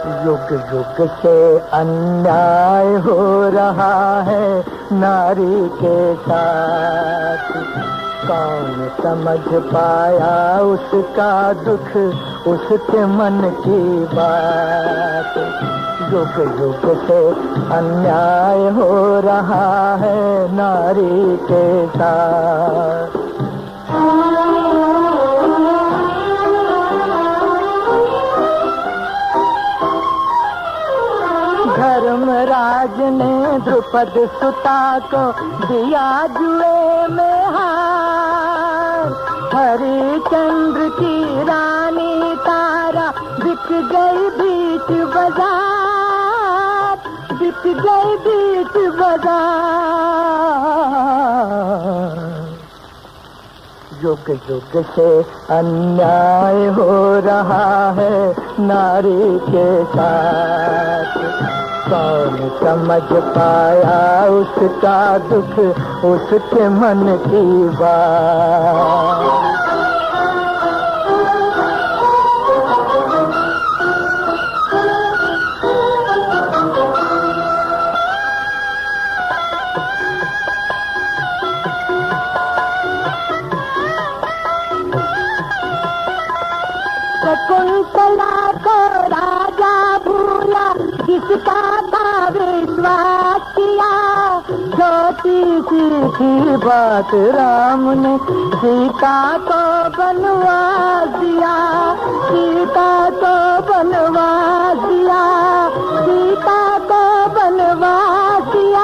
युग युग से अन्याय हो रहा है नारी के साथ। कौन समझ पाया उसका दुख, उसके मन की बात। युग युग से अन्याय हो रहा है नारी के साथ। धर्मराज ने द्रुपद सुता को दिया जुए में हार। हरिश्चंद्र की रानी तारा बिक गई बीच बाजार, बिक गई बीच बाजार। युग युग से अन्याय हो रहा है नारी के साथ। कौन समझ पाया उसका दुख, उसके मन की बात। शकुंतला को राजा भूला, जिसका था विश्वास किया। छोटी सी थी बात, राम ने सीता को बनवास दिया, सीता को बनवास दिया, सीता को बनवास दिया।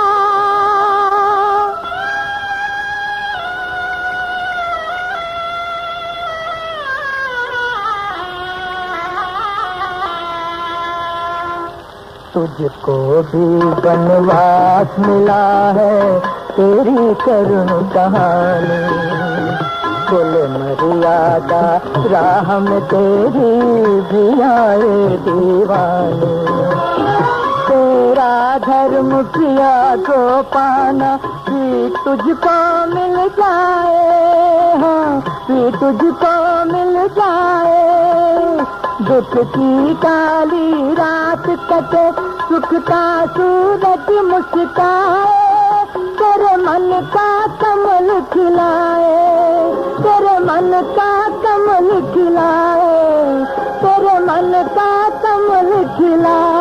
तुझको भी बनवास मिला है तेरी करुण कहानी। कुल मर्यादा राह में तेरी भी आए दीवानी। तेरा धर्म प्रिया को पाना भी तुझको मिल जाए, हाँ भी तुझको मिल जाए। दुख की काली रात कटे, सुख का सूरज मुस्काए। तेरे मन का कमल खिलाए, तेरे मन का कमल खिलाए, तेरे मन का कमल खिलाए।